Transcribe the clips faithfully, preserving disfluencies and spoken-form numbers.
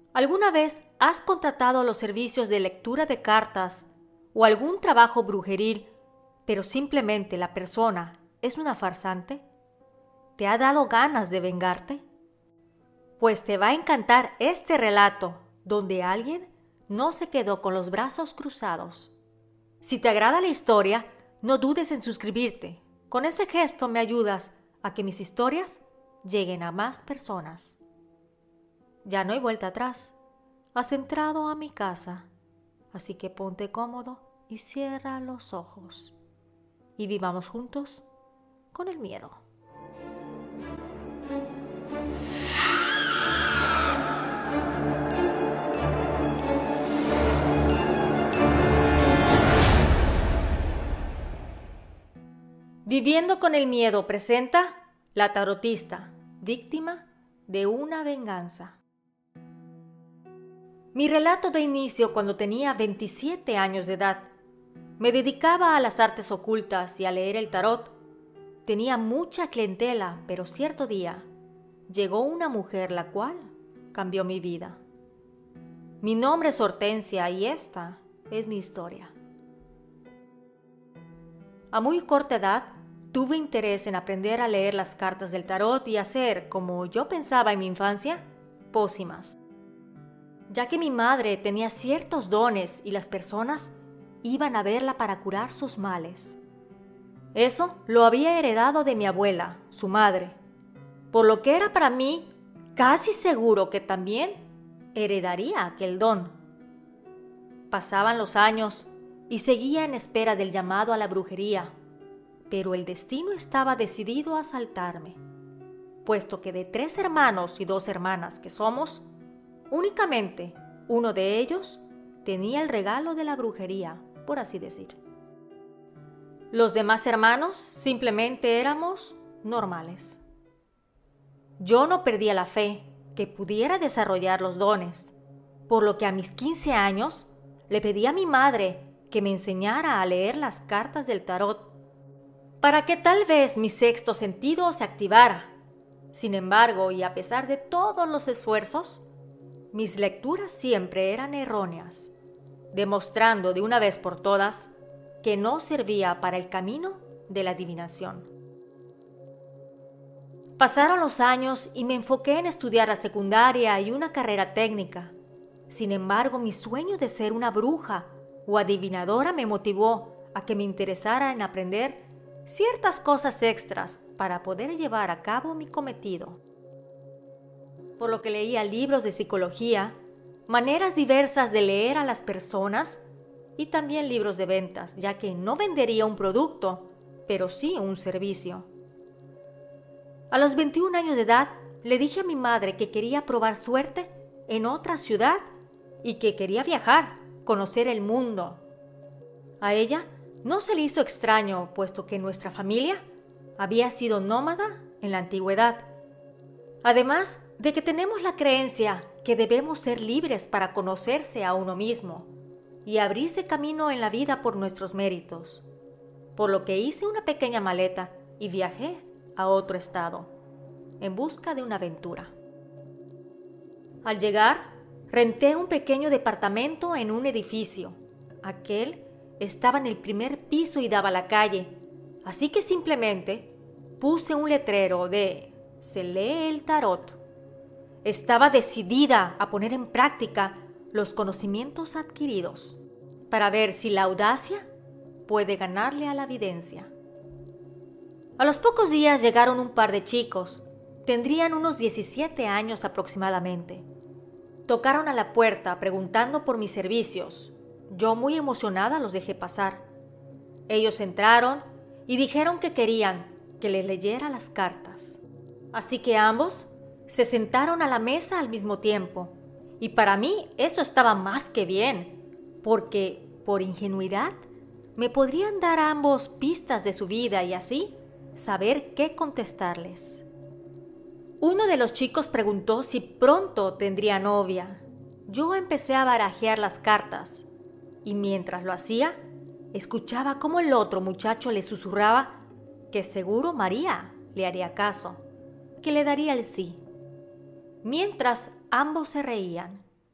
¿Alguna vez has contratado los servicios de lectura de cartas o algún trabajo brujeril, pero simplemente la persona es una farsante? ¿Te ha dado ganas de vengarte? Pues te va a encantar este relato, donde alguien no se quedó con los brazos cruzados. Si te agrada la historia, no dudes en suscribirte. Con ese gesto me ayudas a que mis historias lleguen a más personas. Ya no hay vuelta atrás. Has entrado a mi casa, así que ponte cómodo y cierra los ojos. Y vivamos juntos con el miedo. Viviendo con el miedo presenta La tarotista, víctima de una venganza. Mi relato da inicio cuando tenía veintisiete años de edad. Me dedicaba a las artes ocultas y a leer el tarot. Tenía mucha clientela, pero cierto día llegó una mujer la cual cambió mi vida. Mi nombre es Hortensia y esta es mi historia. A muy corta edad, tuve interés en aprender a leer las cartas del tarot y hacer, como yo pensaba en mi infancia, pócimas. Ya que mi madre tenía ciertos dones y las personas iban a verla para curar sus males. Eso lo había heredado de mi abuela, su madre, por lo que era para mí casi seguro que también heredaría aquel don. Pasaban los años y seguía en espera del llamado a la brujería, pero el destino estaba decidido a asaltarme, puesto que de tres hermanos y dos hermanas que somos, únicamente uno de ellos tenía el regalo de la brujería, por así decir. Los demás hermanos simplemente éramos normales. Yo no perdía la fe que pudiera desarrollar los dones, por lo que a mis quince años le pedí a mi madre que me enseñara a leer las cartas del tarot, para que tal vez mi sexto sentido se activara. Sin embargo, y a pesar de todos los esfuerzos, mis lecturas siempre eran erróneas, demostrando de una vez por todas que no servía para el camino de la adivinación. Pasaron los años y me enfoqué en estudiar la secundaria y una carrera técnica. Sin embargo, mi sueño de ser una bruja o adivinadora me motivó a que me interesara en aprender ciertas cosas extras para poder llevar a cabo mi cometido. Por lo que leía libros de psicología, maneras diversas de leer a las personas y también libros de ventas, ya que no vendería un producto, pero sí un servicio. A los veintiún años de edad, le dije a mi madre que quería probar suerte en otra ciudad y que quería viajar, conocer el mundo. A ella no se le hizo extraño, puesto que nuestra familia había sido nómada en la antigüedad. Además de que tenemos la creencia que debemos ser libres para conocerse a uno mismo y abrirse camino en la vida por nuestros méritos. Por lo que hice una pequeña maleta y viajé a otro estado, en busca de una aventura. Al llegar, renté un pequeño departamento en un edificio. Aquel estaba en el primer piso y daba a la calle, así que simplemente puse un letrero de "Se lee el tarot". Estaba decidida a poner en práctica los conocimientos adquiridos para ver si la audacia puede ganarle a la evidencia. A los pocos días llegaron un par de chicos, tendrían unos diecisiete años aproximadamente. Tocaron a la puerta preguntando por mis servicios. Yo, muy emocionada, los dejé pasar. Ellos entraron y dijeron que querían que les leyera las cartas. Así que ambos se sentaron a la mesa al mismo tiempo, y para mí eso estaba más que bien, porque, por ingenuidad, me podrían dar a ambos pistas de su vida y así saber qué contestarles. Uno de los chicos preguntó si pronto tendría novia. Yo empecé a barajear las cartas, y mientras lo hacía, escuchaba cómo el otro muchacho le susurraba que seguro María le haría caso, que le daría el sí. Mientras ambos se reían,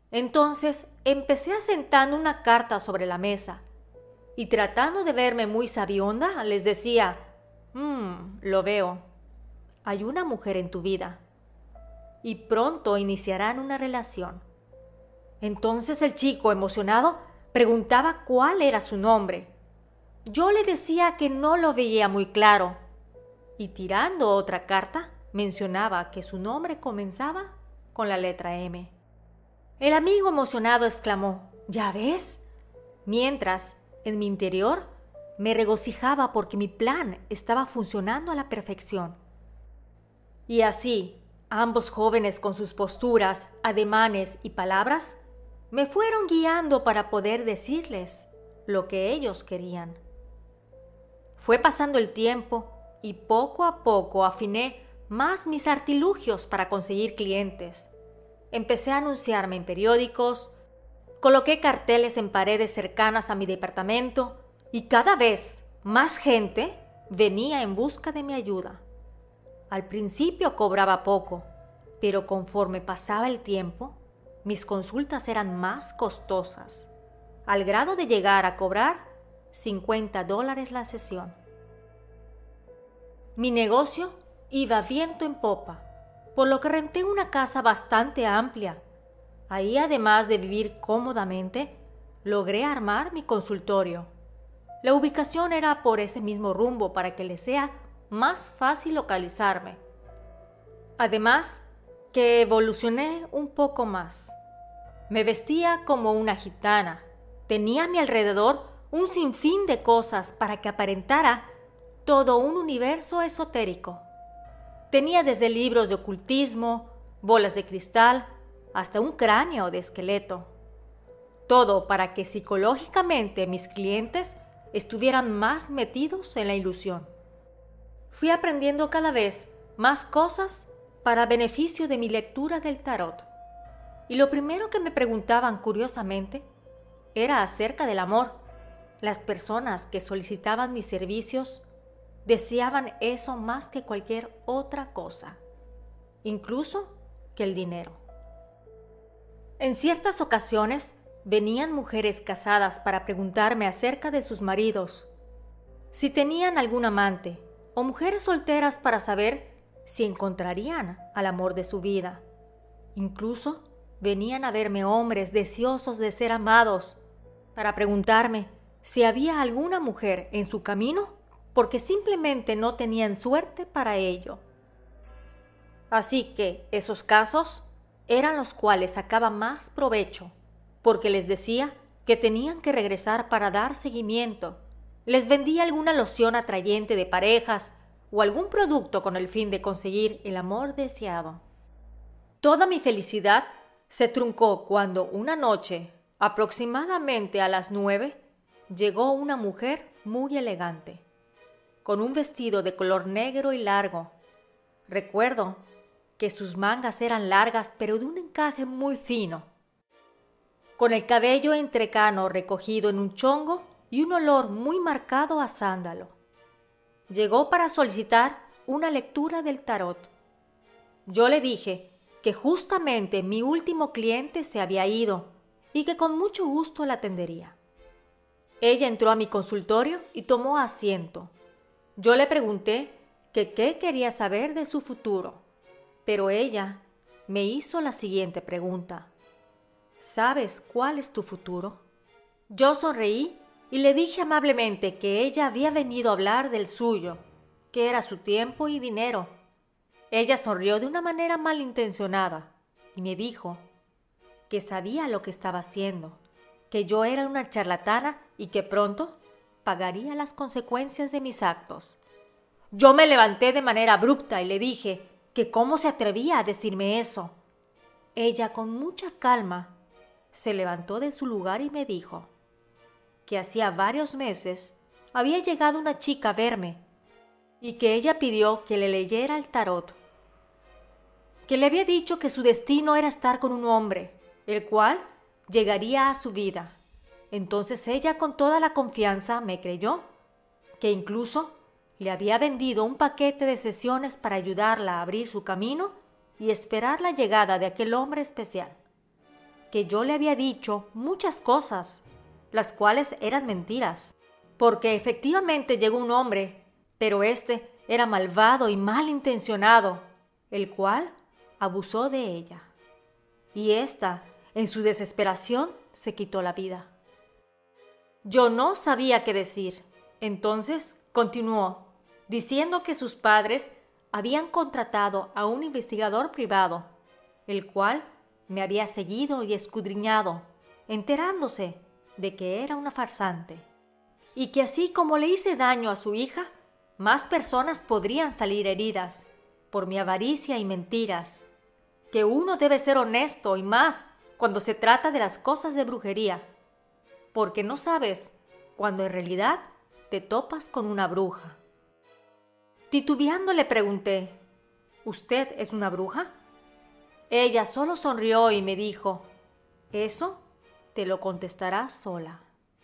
Entonces empecé asentando una carta sobre la mesa y tratando de verme muy sabionda les decía, mmm, lo veo, hay una mujer en tu vida y pronto iniciarán una relación. Entonces el chico, emocionado, preguntaba cuál era su nombre. Yo le decía que no lo veía muy claro y tirando otra carta mencionaba que su nombre comenzaba con la letra M. El amigo emocionado exclamó, ¿ya ves? Mientras, en mi interior, me regocijaba porque mi plan estaba funcionando a la perfección. Y así, ambos jóvenes con sus posturas, ademanes y palabras, me fueron guiando para poder decirles lo que ellos querían. Fue pasando el tiempo y poco a poco afiné más mis artilugios para conseguir clientes. Empecé a anunciarme en periódicos, coloqué carteles en paredes cercanas a mi departamento y cada vez más gente venía en busca de mi ayuda. Al principio cobraba poco, pero conforme pasaba el tiempo, mis consultas eran más costosas, al grado de llegar a cobrar cincuenta dólares la sesión. Mi negocio iba viento en popa, por lo que renté una casa bastante amplia. Ahí, además de vivir cómodamente, logré armar mi consultorio. La ubicación era por ese mismo rumbo para que les sea más fácil localizarme. Además, que evolucioné un poco más. Me vestía como una gitana. Tenía a mi alrededor un sinfín de cosas para que aparentara todo un universo esotérico. Tenía desde libros de ocultismo, bolas de cristal, hasta un cráneo de esqueleto. Todo para que psicológicamente mis clientes estuvieran más metidos en la ilusión. Fui aprendiendo cada vez más cosas para beneficio de mi lectura del tarot. Y lo primero que me preguntaban curiosamente era acerca del amor. Las personas que solicitaban mis servicios deseaban eso más que cualquier otra cosa, incluso que el dinero. En ciertas ocasiones venían mujeres casadas para preguntarme acerca de sus maridos, si tenían algún amante, o mujeres solteras para saber si encontrarían al amor de su vida. Incluso venían a verme hombres deseosos de ser amados para preguntarme si había alguna mujer en su camino porque simplemente no tenían suerte para ello. Así que esos casos eran los cuales sacaba más provecho, porque les decía que tenían que regresar para dar seguimiento. Les vendía alguna loción atrayente de parejas o algún producto con el fin de conseguir el amor deseado. Toda mi felicidad se truncó cuando una noche, aproximadamente a las nueve, llegó una mujer muy elegante, con un vestido de color negro y largo. Recuerdo que sus mangas eran largas pero de un encaje muy fino, con el cabello entrecano recogido en un chongo y un olor muy marcado a sándalo. Llegó para solicitar una lectura del tarot. Yo le dije que justamente mi último cliente se había ido y que con mucho gusto la atendería. Ella entró a mi consultorio y tomó asiento. Yo le pregunté que qué quería saber de su futuro, pero ella me hizo la siguiente pregunta. ¿Sabes cuál es tu futuro? Yo sonreí y le dije amablemente que ella había venido a hablar del suyo, que era su tiempo y dinero. Ella sonrió de una manera malintencionada y me dijo que sabía lo que estaba haciendo, que yo era una charlatana y que pronto pagaría las consecuencias de mis actos. Yo me levanté de manera abrupta y le dije que cómo se atrevía a decirme eso. Ella, con mucha calma, se levantó de su lugar y me dijo que hacía varios meses había llegado una chica a verme y que ella pidió que le leyera el tarot, que le había dicho que su destino era estar con un hombre, el cual llegaría a su vida. Entonces ella, con toda la confianza, me creyó, que incluso le había vendido un paquete de sesiones para ayudarla a abrir su camino y esperar la llegada de aquel hombre especial. que yo le había dicho muchas cosas, las cuales eran mentiras, porque efectivamente llegó un hombre, pero éste era malvado y malintencionado, el cual abusó de ella. Y ésta, en su desesperación, se quitó la vida. Yo no sabía qué decir. Entonces continuó, diciendo que sus padres habían contratado a un investigador privado, el cual me había seguido y escudriñado, enterándose de que era una farsante, y que así como le hice daño a su hija, más personas podrían salir heridas por mi avaricia y mentiras, que uno debe ser honesto y más cuando se trata de las cosas de brujería, porque no sabes cuando en realidad te topas con una bruja. Titubeando le pregunté, ¿usted es una bruja? Ella solo sonrió y me dijo, eso te lo contestarás sola.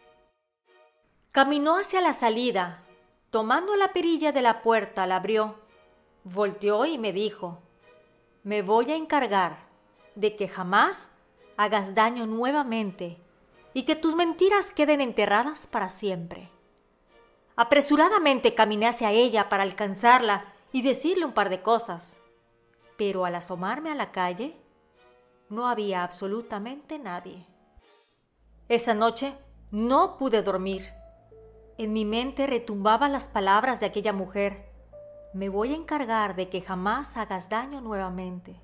Caminó hacia la salida, tomando la perilla de la puerta la abrió, volteó y me dijo, me voy a encargar de que jamás hagas daño nuevamente y que tus mentiras queden enterradas para siempre. Apresuradamente caminé hacia ella para alcanzarla y decirle un par de cosas, pero al asomarme a la calle no había absolutamente nadie. Esa noche no pude dormir. En mi mente retumbaban las palabras de aquella mujer. Me voy a encargar de que jamás hagas daño nuevamente.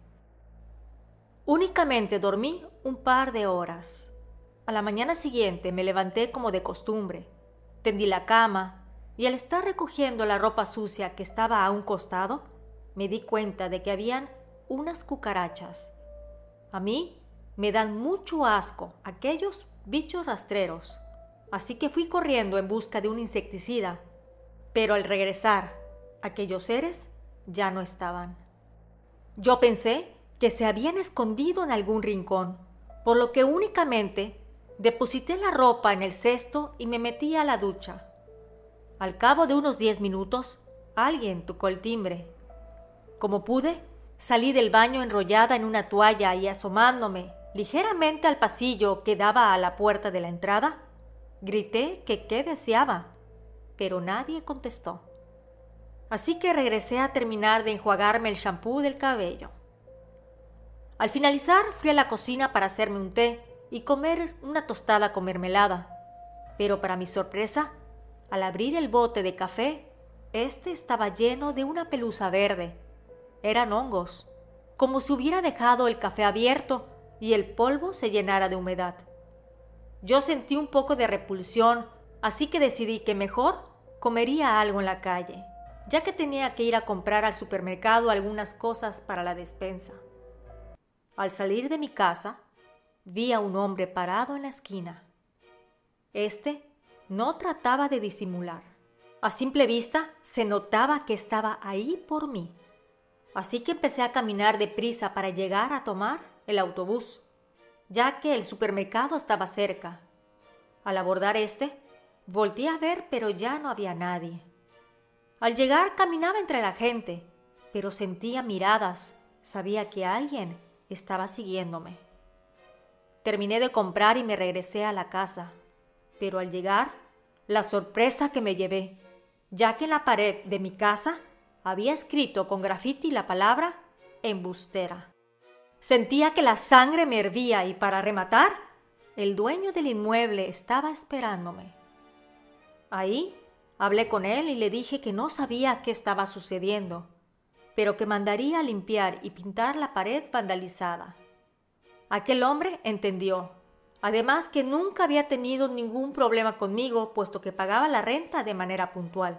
Únicamente dormí un par de horas. A la mañana siguiente me levanté como de costumbre, tendí la cama y al estar recogiendo la ropa sucia que estaba a un costado, me di cuenta de que habían unas cucarachas. A mí me dan mucho asco aquellos bichos rastreros, así que fui corriendo en busca de un insecticida, pero al regresar, aquellos seres ya no estaban. Yo pensé que se habían escondido en algún rincón, por lo que únicamente deposité la ropa en el cesto y me metí a la ducha. Al cabo de unos diez minutos, alguien tocó el timbre. Como pude, salí del baño enrollada en una toalla y asomándome ligeramente al pasillo que daba a la puerta de la entrada, grité que qué deseaba, pero nadie contestó. Así que regresé a terminar de enjuagarme el champú del cabello. Al finalizar, fui a la cocina para hacerme un té y comer una tostada con mermelada, pero para mi sorpresa, al abrir el bote de café, este estaba lleno de una pelusa verde. Eran hongos, como si hubiera dejado el café abierto y el polvo se llenara de humedad. Yo sentí un poco de repulsión, así que decidí que mejor comería algo en la calle, ya que tenía que ir a comprar al supermercado algunas cosas para la despensa. Al salir de mi casa, vi a un hombre parado en la esquina. Este no trataba de disimular. A simple vista se notaba que estaba ahí por mí. Así que empecé a caminar deprisa para llegar a tomar el autobús, ya que el supermercado estaba cerca. Al abordar este, volteé a ver, pero ya no había nadie. Al llegar caminaba entre la gente, pero sentía miradas, sabía que alguien estaba siguiéndome. Terminé de comprar y me regresé a la casa, pero al llegar, la sorpresa que me llevé, ya que en la pared de mi casa había escrito con grafiti la palabra embustera. Sentía que la sangre me hervía y para rematar, el dueño del inmueble estaba esperándome. Ahí hablé con él y le dije que no sabía qué estaba sucediendo, pero que mandaría a limpiar y pintar la pared vandalizada. Aquel hombre entendió, además que nunca había tenido ningún problema conmigo, puesto que pagaba la renta de manera puntual.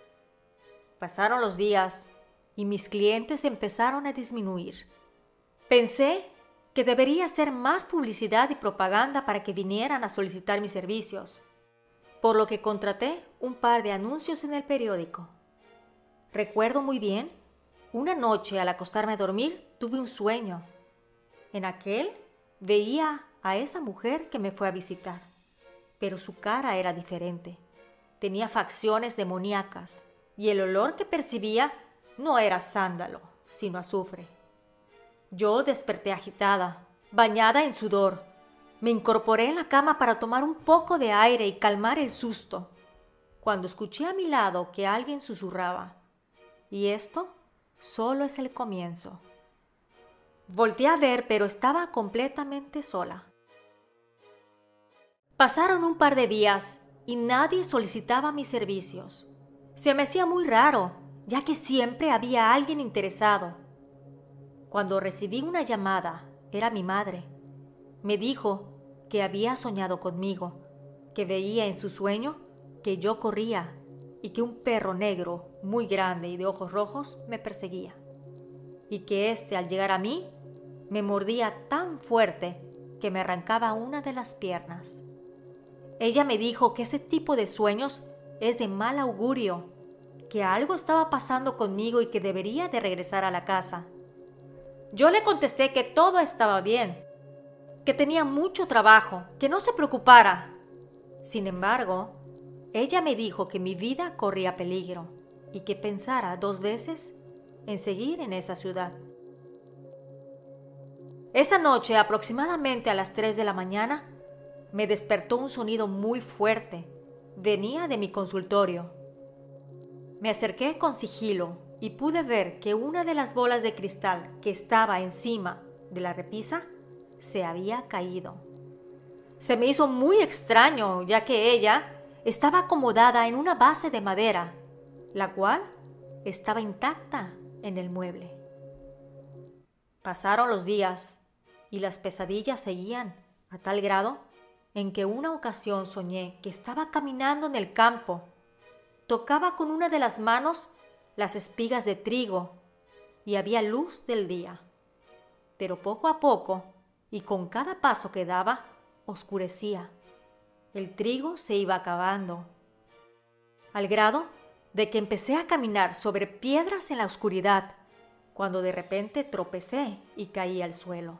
Pasaron los días y mis clientes empezaron a disminuir. Pensé que debería hacer más publicidad y propaganda para que vinieran a solicitar mis servicios, por lo que contraté un par de anuncios en el periódico. Recuerdo muy bien, una noche al acostarme a dormir tuve un sueño. En aquel veía a esa mujer que me fue a visitar, pero su cara era diferente. Tenía facciones demoníacas y el olor que percibía no era sándalo, sino azufre. Yo desperté agitada, bañada en sudor, Me incorporé en la cama para tomar un poco de aire y calmar el susto, cuando escuché a mi lado que alguien susurraba. Y esto solo es el comienzo. Volteé a ver, pero estaba completamente sola. Pasaron un par de días y nadie solicitaba mis servicios. Se me hacía muy raro, ya que siempre había alguien interesado. Cuando recibí una llamada, era mi madre. Me dijo que había soñado conmigo, que veía en su sueño que yo corría y que un perro negro muy grande y de ojos rojos me perseguía, y que éste al llegar a mí me mordía tan fuerte que me arrancaba una de las piernas. Ella me dijo que ese tipo de sueños es de mal augurio, que algo estaba pasando conmigo y que debería de regresar a la casa. Yo le contesté que todo estaba bien, que tenía mucho trabajo, que no se preocupara. Sin embargo, ella me dijo que mi vida corría peligro y que pensara dos veces en seguir en esa ciudad. Esa noche, aproximadamente a las tres de la mañana, me despertó un sonido muy fuerte. Venía de mi consultorio. Me acerqué con sigilo y pude ver que una de las bolas de cristal que estaba encima de la repisa se había caído. Se me hizo muy extraño, ya que ella estaba acomodada en una base de madera, la cual estaba intacta en el mueble. Pasaron los días y las pesadillas seguían a tal grado en que una ocasión soñé que estaba caminando en el campo. Tocaba con una de las manos las espigas de trigo y había luz del día. Pero poco a poco, y con cada paso que daba, oscurecía. El trigo se iba acabando, al grado de que empecé a caminar sobre piedras en la oscuridad, cuando de repente tropecé y caí al suelo.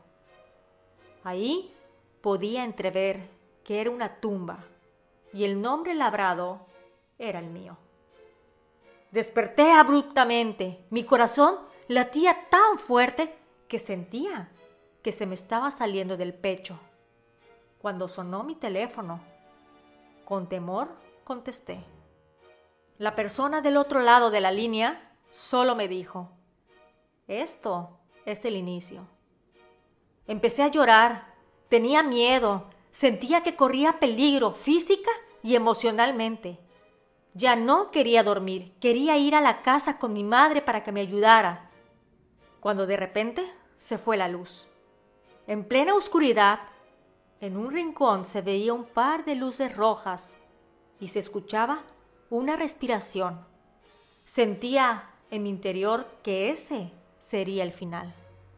Ahí podía entrever que era una tumba y el nombre labrado era el mío. Desperté abruptamente. Mi corazón latía tan fuerte que sentía que se me estaba saliendo del pecho. Cuando sonó mi teléfono, con temor contesté. La persona del otro lado de la línea solo me dijo: esto es el inicio. Empecé a llorar, tenía miedo, sentía que corría peligro física y emocionalmente. Ya no quería dormir, quería ir a la casa con mi madre para que me ayudara. Cuando de repente se fue la luz. En plena oscuridad, en un rincón se veía un par de luces rojas y se escuchaba una respiración. Sentía en mi interior que ese sería el final.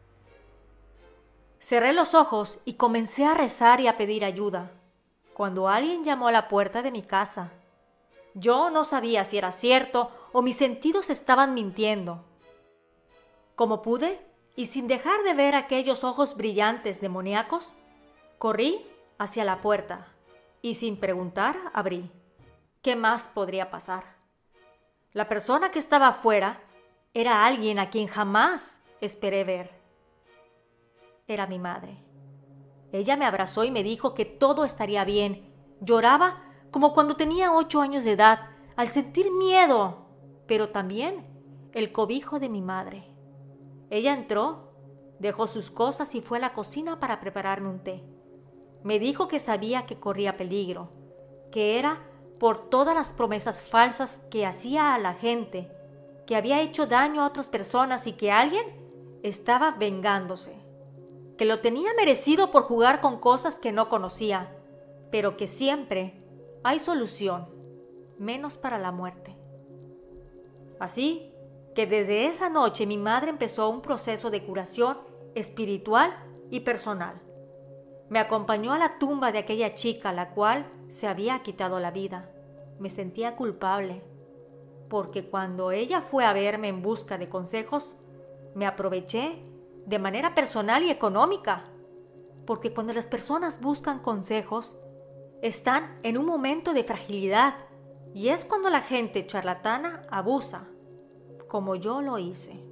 Cerré los ojos y comencé a rezar y a pedir ayuda, cuando alguien llamó a la puerta de mi casa. Yo no sabía si era cierto o mis sentidos estaban mintiendo. Como pude, y sin dejar de ver aquellos ojos brillantes demoníacos, corrí hacia la puerta y sin preguntar abrí. ¿Qué más podría pasar? La persona que estaba afuera era alguien a quien jamás esperé ver. Era mi madre. Ella me abrazó y me dijo que todo estaría bien. Lloraba como cuando tenía ocho años de edad, al sentir miedo, pero también el cobijo de mi madre. Ella entró, dejó sus cosas y fue a la cocina para prepararme un té. Me dijo que sabía que corría peligro, que era por todas las promesas falsas que hacía a la gente, que había hecho daño a otras personas y que alguien estaba vengándose, que lo tenía merecido por jugar con cosas que no conocía, pero que siempre hay solución, menos para la muerte. Así que desde esa noche mi madre empezó un proceso de curación espiritual y personal. Me acompañó a la tumba de aquella chica a la cual se había quitado la vida. Me sentía culpable, porque cuando ella fue a verme en busca de consejos, me aproveché de manera personal y económica, porque cuando las personas buscan consejos, están en un momento de fragilidad y es cuando la gente charlatana abusa, como yo lo hice.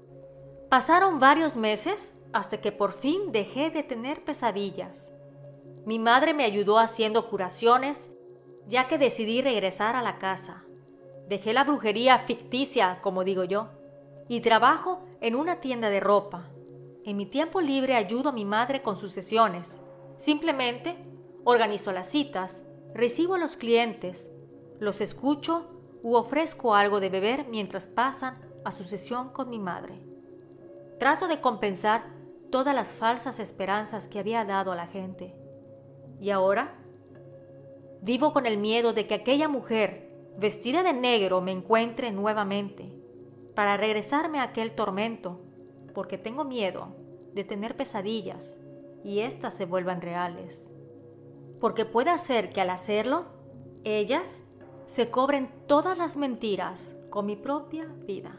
Pasaron varios meses hasta que por fin dejé de tener pesadillas. Mi madre me ayudó haciendo curaciones, ya que decidí regresar a la casa. Dejé la brujería ficticia, como digo yo, y trabajo en una tienda de ropa. En mi tiempo libre ayudo a mi madre con sus sesiones. Simplemente organizo las citas, recibo a los clientes, los escucho u ofrezco algo de beber mientras pasan a su sesión con mi madre. Trato de compensar todas las falsas esperanzas que había dado a la gente. Y ahora vivo con el miedo de que aquella mujer vestida de negro me encuentre nuevamente para regresarme a aquel tormento, porque tengo miedo de tener pesadillas y éstas se vuelvan reales. Porque puede ser que al hacerlo, ellas se cobren todas las mentiras con mi propia vida.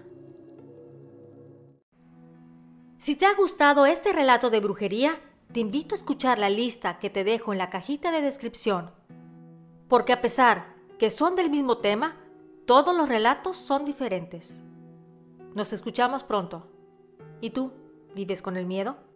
Si te ha gustado este relato de brujería, te invito a escuchar la lista que te dejo en la cajita de descripción. Porque a pesar que son del mismo tema, todos los relatos son diferentes. Nos escuchamos pronto. ¿Y tú, vives con el miedo?